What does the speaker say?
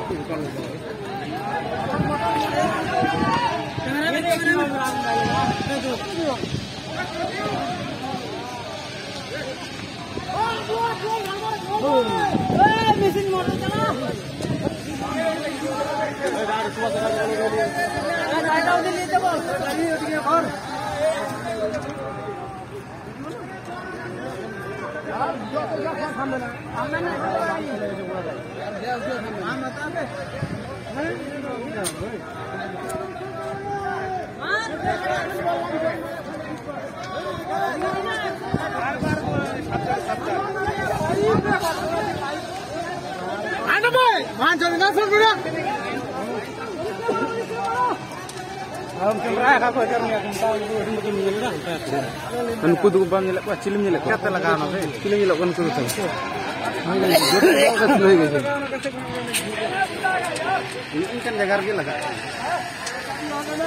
machine motor चला उनको तो बम निलक का चिलम निलक क्या लगा ना रे चिलम निलक उनको तो नहीं गए इनका जगह के लगा